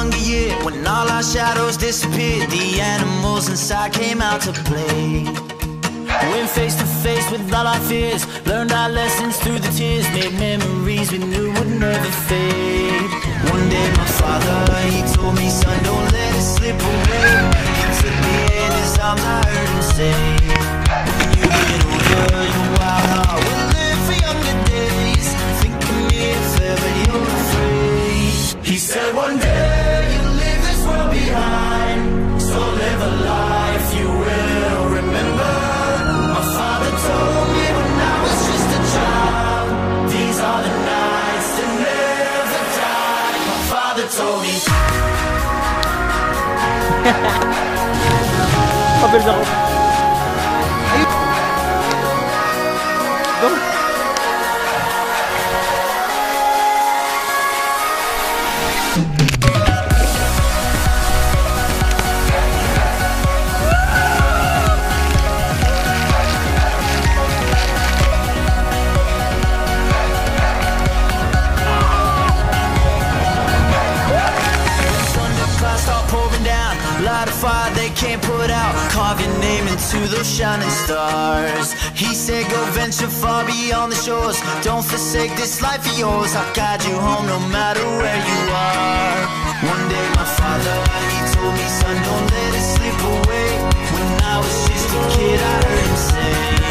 younger year, when all our shadows disappeared, the animals inside came out to play. Went face to face with all our fears, learned our lessons through the tears, made memories we knew would never fade. One day my father, he told me, son, don't let it slip away. He took me in his arms, I heard him say, when you get older, your wild heart will live for younger days. Think of me if ever you're afraid. He said one day you'll leave this world behind, so live a life you will remember. My father told me when I was just a child, these are the nights that never die. My father told me. Pabilis ako. Go. Light a fire they can't put out, carve your name into those shining stars. He said go venture far beyond the shores, don't forsake this life of yours. I'll guide you home no matter where you are. One day my father, he told me, son, don't let it slip away. When I was just a kid I heard him say,